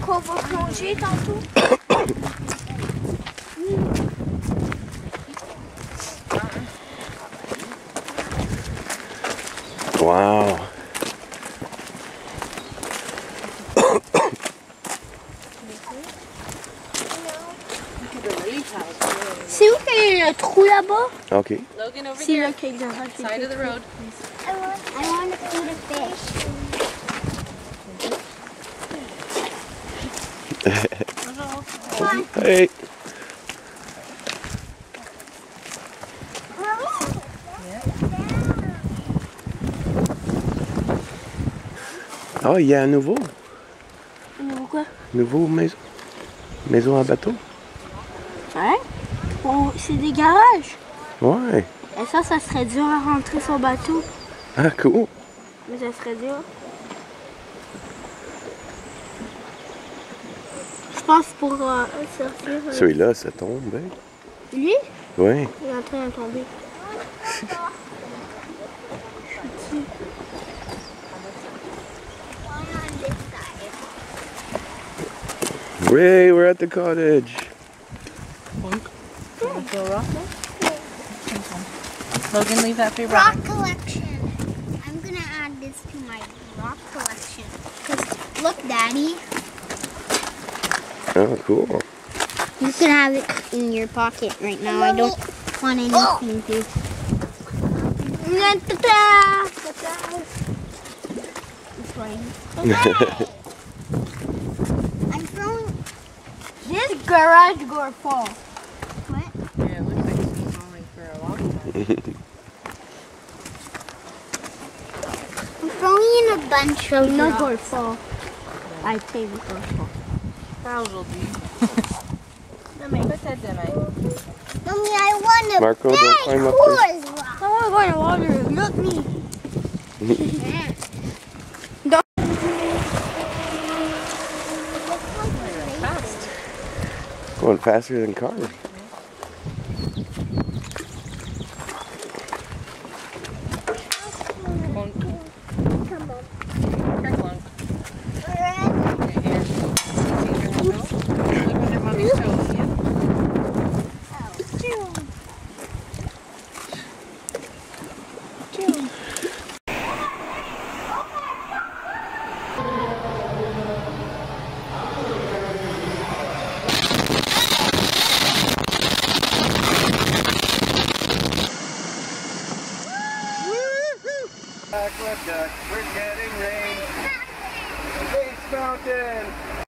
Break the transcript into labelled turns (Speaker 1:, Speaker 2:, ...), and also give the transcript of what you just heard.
Speaker 1: qu'on va plonger tantôt?
Speaker 2: Wow.
Speaker 1: C'est où qu'il y a le trou là-bas?
Speaker 2: OK.
Speaker 3: Logan, over
Speaker 1: C'est
Speaker 3: here.
Speaker 1: là qu'il y a le
Speaker 3: Side of the road.
Speaker 1: I want to feed a fish.
Speaker 2: Hey. Ah, il y a un nouveau.
Speaker 1: Nouveau quoi?
Speaker 2: Nouveau maison. Maison à bateau.
Speaker 1: Ouais? Bon, c'est des garages.
Speaker 2: Ouais.
Speaker 1: Et ça serait dur à rentrer sur le bateau.
Speaker 2: Ah, cool.
Speaker 1: Mais ça serait dur. Je pense pour sortir.
Speaker 2: Celui-là, ça tombe, hein?
Speaker 1: Lui?
Speaker 2: Oui.
Speaker 1: Il est en train de tomber.
Speaker 2: Ray, we're at the cottage.
Speaker 3: Logan, leave that for your
Speaker 4: Rock
Speaker 3: brother.
Speaker 4: collection. I'm gonna add this to my rock collection. Cause look, Daddy,
Speaker 2: Oh, cool.
Speaker 4: you can have it in your pocket right now. I don't want anything to. I'm throwing.
Speaker 1: This garage door fall.
Speaker 4: What?
Speaker 3: Yeah, it looks like it's been falling for a long time.
Speaker 4: I'm throwing in a bunch of
Speaker 1: No
Speaker 4: rocks.
Speaker 1: door fall. I pay the door fall.
Speaker 3: How's will be? Put that down, I.
Speaker 4: Mommy, I want a
Speaker 2: Marco,
Speaker 4: big
Speaker 2: don't climb up
Speaker 4: horse rock.
Speaker 1: I want to go in the water. Look me.
Speaker 3: Fast.
Speaker 2: Going faster than cars. We're getting rain. Space Mountain.